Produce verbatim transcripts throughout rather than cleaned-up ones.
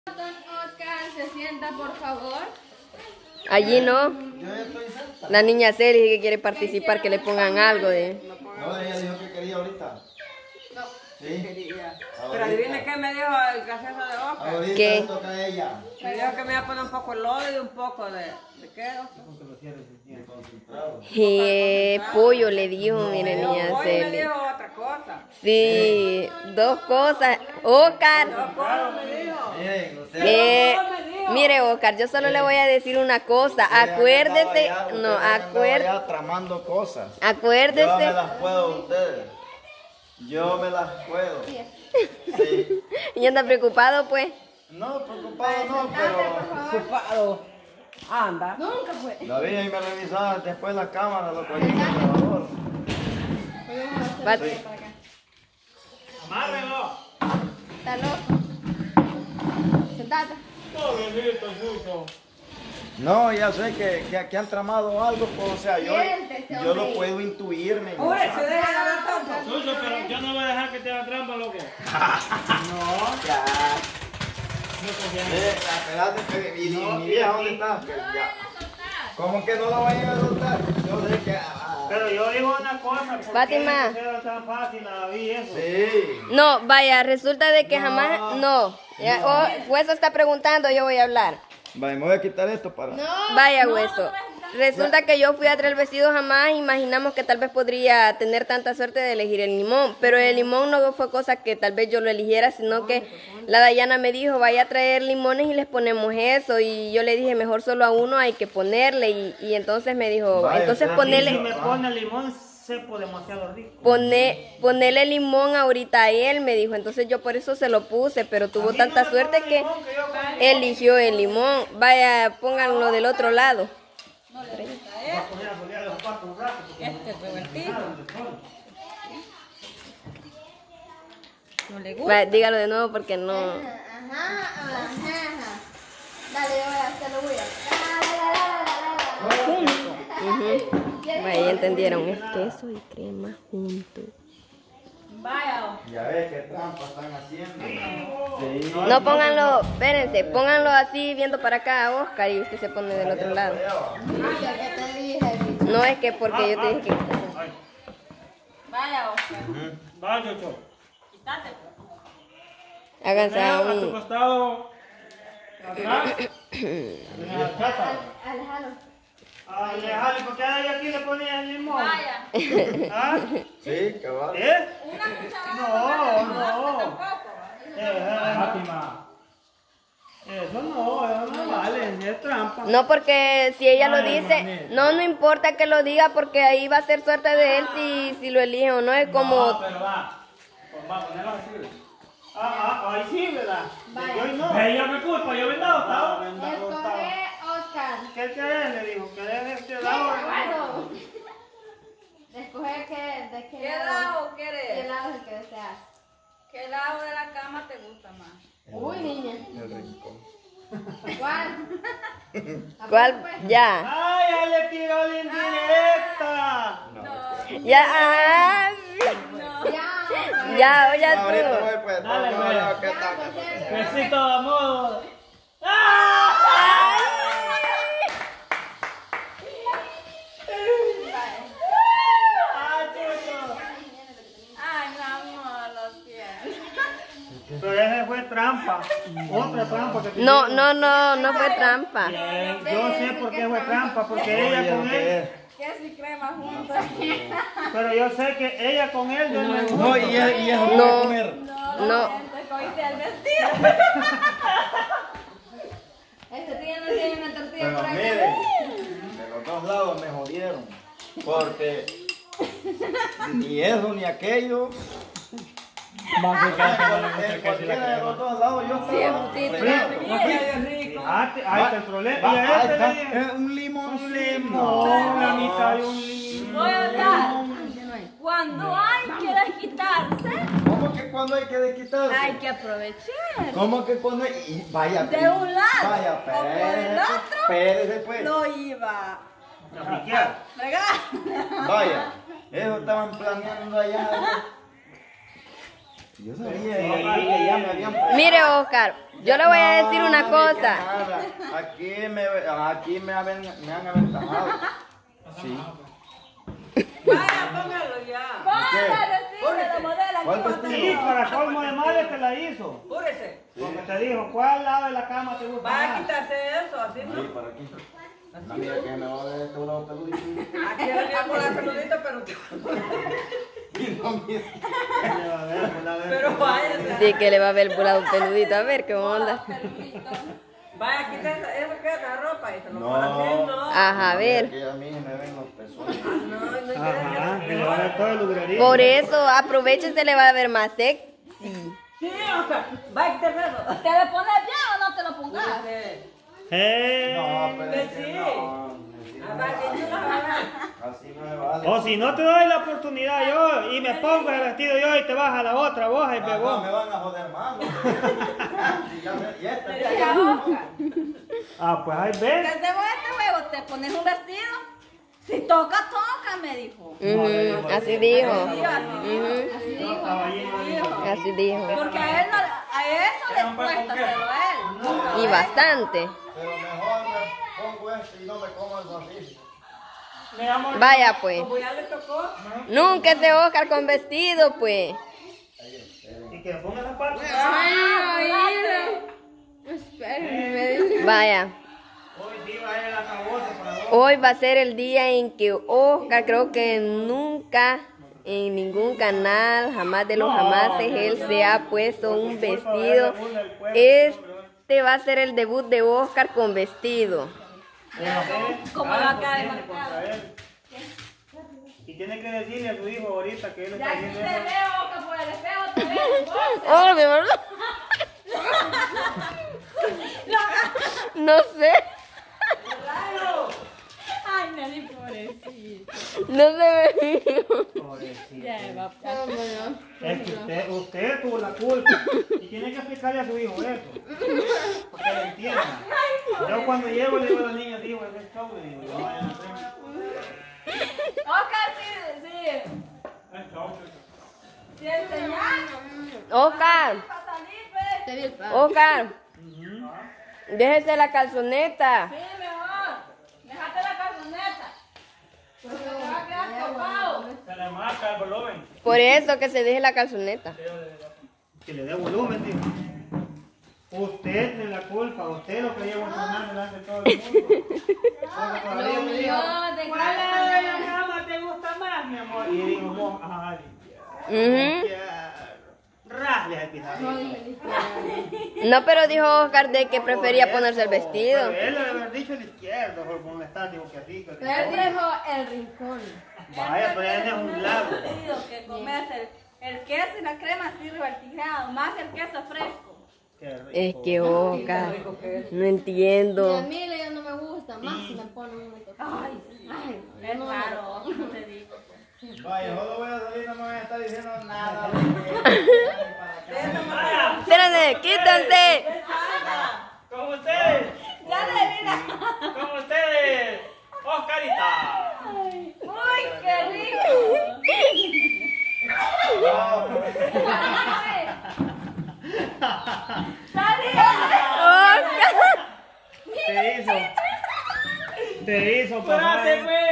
Oscar, se sienta, por favor. Allí no. La niña Celia que quiere participar, que le pongan algo de... No, ella dijo que quería ahorita. No. Sí. Quería. Pero adivine qué me dijo el gracioso de Oscar. Ahorita ¿Qué? le toca a ella. Me dijo que me iba a poner un poco de lodo y un poco de... ¿De qué, Oscar? De concentrado. Eh, pollo le dijo, mire niña Hoy me Celia. dijo otra cosa. Sí, dos cosas. Oscar. Dos cosas me dijo. Miren, usted. Eh, mire Oscar, yo solo le voy a decir una cosa. Acuérdese, no, acuérdese. Ya tramando cosas. Yo me Acuérdese. las puedo a ustedes. Yo me las puedo. Sí. ¿Y anda preocupado pues? No, preocupado no, pero. Ocupado. Anda. Nunca fue. David ahí me revisaba después la cámara, lo cogí en el grabador. Va- Amárrenlo. Está loco. Sentate. Pobrecito, sucio. No, ya sé que, que aquí han tramado algo, pues, o sea, yo, Siéntese, yo lo hombre. puedo intuirme. Pobre, se deja de hablar tanto. Sucio, pero yo no voy a dejar que te haga trampa, loco. Ya. No confías en Eh, espérate, que- y, y mi vieja, ¿dónde está? Que ya. ¿Cómo que no la vayan a soltar? Yo sé que. ah, Pero yo digo una cosa, ¿por qué Fátima. era tan fácil a David eso? Sí. No, vaya, resulta de que No. jamás, no. Ya, oh, Hueso está preguntando, yo voy a hablar. Vale, me voy a quitar esto para. Vaya, Hueso. Resulta que yo fui a traer el vestido, jamás imaginamos que tal vez podría tener tanta suerte de elegir el limón, pero el limón no fue cosa que tal vez yo lo eligiera, sino que la Dayana me dijo, vaya a traer limones y les ponemos eso, y yo le dije, mejor solo a uno hay que ponerle, y, y entonces me dijo, Vaya, entonces pero Si ponele, me pone limón, sepo demasiado rico. pone, ponele limón ahorita a él, me dijo, entonces yo por eso se lo puse, pero tuvo A mí tanta no me suerte pone que limón, que yo como limón. eligió el limón. Vaya, pónganlo del otro lado. Voy a poner a solear los cuartos un rato, porque Este revertido. No le gusta. Vaya, dígalo de nuevo porque no... Ajá, ajá, ajá. Dale, yo voy a hacerlo, voy a. Ujú. Vaya, ya entendieron, es queso y crema juntos. Vaya. Ya ves qué trampa están haciendo. Sí. No pónganlo, espérense, pónganlo así viendo para acá, Oscar, y usted se pone del otro lado. Ya que te dije, bicho. No es que porque yo te dije que... Ay, Vaya, Oscar. va, Chocho. Quítate. Háganse a A tu un... costado. Atrás. La chata. Alejalo. Ay, déjale, porque a aquí le ponía el limón. Vaya. ¿Ah? Sí, cabal. ¿Eh? Una cucharada. No, no. Tampoco. Eh, Fátima. Eso no, eso no vale, es trampa. No, porque si ella lo Ay, dice, mamita. no, no importa que lo diga, porque ahí va a ser suerte de él si, si lo elige o no, es No, como... pero va. Pues va a ponerlo así. Ah, ah, ahí sí, ¿verdad? Vaya. Yo no. Ella me culpa, yo vendado, estaba. Escoge, Oscar. ¿Qué querés? Le digo, ¿querés este lado? Bueno. Escoge que, de qué, ¿Qué lado qué quieres? lado es el que deseas. ¿Qué lado de la cama te gusta más? Uy, niña. El rincón. ¿Cuál? ¿Cuál? Ya. ¡Ay, ya le tiró la indirecta! Ya, ah, Ya. ya, ya Ahorita tú. voy, pues. Dale, no, pues. no, ¿qué Ya, tal? pues, siempre. Besito de amor. ¡Ah! ¡Ay, chucho! Ay, mi amor, lo siento. Pero esa fue trampa. Otra trampa que te No, hicieron. no, no, no fue trampa. Bien, yo sé por qué fue trampa, porque ella Oye, con ¿qué él. es? Queso y crema juntos. Pero yo sé que ella con él yo no le No, y es, y es no. No. comer. No. Te cogiste el vestido. Este tío no tiene una tortilla Pero por acá. miren, de los dos lados me jodieron. Porque ni eso ni aquello. En cualquiera de los dos lados yo estaba fregado. Ah, te- ahí está el problema. Va, Y a ahí este está, le dije, es un limón. un limón, la mitad de un limón. Voy a hablar. Cuando hay que desquitarse, ¿Cómo que cuando hay que desquitarse? hay que aprovechar. ¿Cómo que cuando hay? Y vaya, De un lado vaya, o por el espérese, otro. espérese, pues. Lo iba Trafiquear. a fregar. Vaya, eso estaban planeando allá. Yo sabía que ya me habían preparado. Mire, Oscar, yo le voy a decir una No, cosa. nada. Aquí me, aquí me, aven- me han aventajado. Sí. Vaya, póngalo ya. la modela. ¿Cuál Sí, vestido? para colmo de madre te la hizo. Púrese. Porque te dijo, ¿cuál lado de la cama te gusta Vaya a más? quitarse eso, así Ahí, no. para aquí. Ah, mira que me va a ver este bravo peludito. Aquí le voy a poner peludito, pero. Y no, mira. A ver, pues, a ver. Pero vaya, o sea, Sí, que le va a ver el volado peludito. A ver qué onda. vaya, quítese eso que es la ropa y se lo No. pone así, no. Ajá, a ver. Que a mí me ven los pezones. No, no quiere Ajá, que que le va a ver todo el lugarito. Por eso, aproveche, se le va a ver más sexy. Sí, Oscar, vaya, quítese eso. ¿Te lo pones bien o no te lo pongas? Púrese. Eh. No, pero es Que que sí. no. así Ah, no vaya, me que tú la vale. vas a ver. Así no me vale. O si no te doy la oportunidad yo y me pongo el vestido yo y te vas a la otra vos y Ah, no, pegó. me van a joder más. ¿no? Y ya me- y esta ya- Ah, pues ahí ¿Qué ves. hacemos este juego? ¿Te pones un vestido? Si toca, toca, me dijo. Ujú, así dijo. Así Ujú, dijo. así dijo. Porque a él no, a eso le cuesta hacerlo a él. Nunca Y a él. bastante. Pero mejor me pongo esto y no me como el así. Vaya pues. Como ya le tocó. Nunca se Oscar con vestido, pues. Y que ponga la parte. Vaya. Hoy sí va a ir a la caboza para vos. Hoy va a ser el día en que Oscar, creo que nunca en ningún canal, jamás de los jamases, él se ha puesto un vestido. Este va a ser el debut de Oscar con vestido. Como lo acaba de marcar. Contra él. Y tiene que decirle a su hijo ahorita que él está Ya aquí haciendo te eso. veo, que por el espejo te veo. Oh, mi amor. No sé, Ay, Nelly, pobrecito. no se ve bien. Pobrecito. Ya va. Es que usted, usted tuvo la culpa y tiene que explicarle a su hijo eso, porque lo entienda. Yo cuando llego le digo a los niños, digo, es show, le digo, no vayan a hacer. Oscar, sí, sí. Es show. Sí, enseñar. Oscar, Para salir, pues. Oscar, déjese la calzoneta. Sí, mejor. Déjate la calzoneta. Porque te va a quedar topado. Se le marca el volumen. Por eso que se deje la calzoneta. Que le dé volumen, digo. Usted tiene la culpa, usted lo que lleva informar delante de todo el mundo. Porque todavía me dijo, de ¿cuál es la cama te gusta más, mi amor? Y digo, vos, ay, Ujú. rasle al pizarro. No, pero dijo Oscar de que prefería ponerse el vestido. Pero él le debe haber dicho el izquierdo, por donde está, digo que así. Que Él dijo el rincón. vaya, pero él es un lado. Que comerse el, el queso y la crema así revoltijado, más el queso fresco. Qué rico. Es que Oscar, no Y a entiendo. mí ya no me gusta, más si me ponen un momento. Ay, ay, es raro, no te digo. Vaya, solo voy a salir, no me voy a estar diciendo nada. Espérense, quítense. Con ustedes, Ya le mira. con ustedes, Oscarita. Uy, qué rico. Oscar. Te hizo. Te hizo, papá.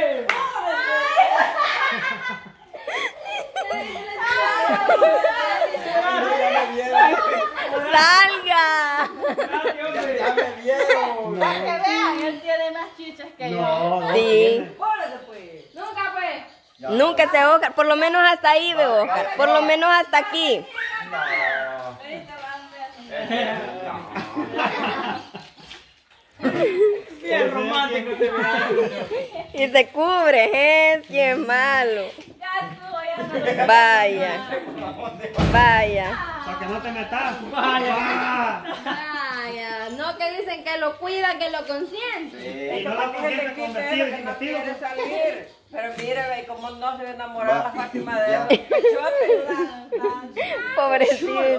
Salga. Ya me vieron. Para que vean, él tiene más chichas que yo. No, no. Sí. Púrese, pues. Nunca pues. Nunca se Oscar, por lo menos hasta ahí ve Oscar, por lo menos hasta aquí. Bien romántico este verano. Y se cubre, es que es malo. Ya estuvo, ya no lo Vaya, vaya. Para que no te metas. Vaya. Vaya, no que dicen que lo cuida, que lo consiente. Y no lo consientes con vestido y sin no vestido. quiere salir. Pero mire, ve cómo no se ve enamorada la Fátima de él. Pechote.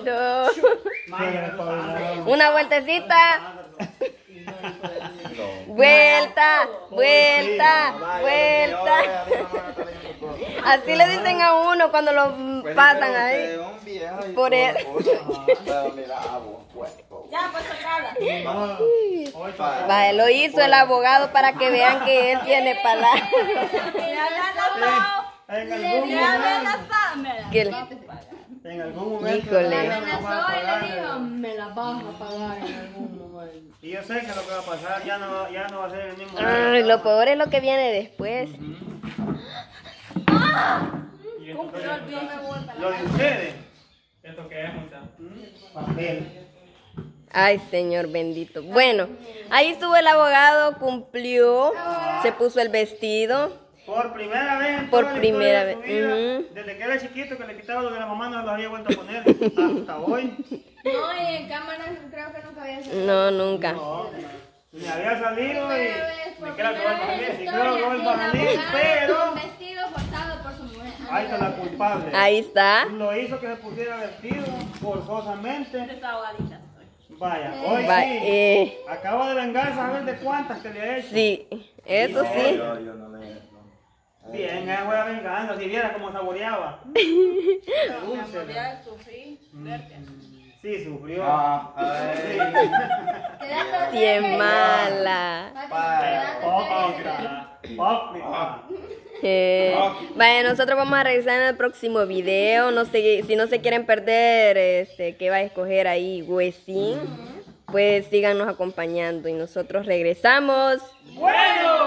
Pobrecito. Vaya, Una vueltecita. Vuelta, vuelta, Vaya, vuelta. yo, vaya, vaya, vaya, Así le dicen a uno cuando lo pues, pasan pero ahí. usted es un viejo y Por toda eso. cosa. Pero mira, a vos, pues, pues. Ya, pues sacala. No, hoy Vaya. Vaya, lo hizo el abogado para que vean que él tiene palabra. Ya amenazó. en algún Ya momento, amenazó. Mira. Que le- en algún momento Híjole. la Me vida nos va a amenazó y le pagar, dijo, eh. me la vas a pagar en algún momento. Y yo sé que lo que va a pasar ya no, ya no va a ser el mismo. Ay, lo peor es lo que viene después. Y esto es- Lo de ustedes. ¿Esto qué es, muchacha? Papel. Ay, Señor bendito. Bueno, ahí estuvo el abogado, cumplió, se puso el vestido. Por primera vez en Por toda la primera historia de su vez, vida, ujú. desde que era chiquito que le quitaba lo de la mamá no lo había vuelto a poner hasta hoy. No, y en cámara creo que nunca había salido. No, nunca. No, ni había salido y Primera vez, por ni creo que primera vuelva a vez salir, en ni la creo que historia, vuelva a el salir, abogado pero con vestido forzado por su mujer. ahí está la culpable. Ahí está. Lo hizo que se pusiera vestido forzosamente. Desahogadita. Vaya, hoy Va- sí. eh, Acabo de vengarse a ver de cuántas que le he hecho. sí, eso sí. Yo, yo no le. no. Bien, esa fue la venganza, si viera cómo saboreaba. Me Dulce. morí a sufrir. Verte. Sí, sufrió. Ah, Sí. ay. Quédate Sí es seria. mala. Quédate Hipócrita. Hipócrita. Eh, vaya, nosotros vamos a regresar en el próximo video. No sé, si no se quieren perder este que va a escoger ahí Huesín, pues síganos acompañando y nosotros regresamos. Bueno.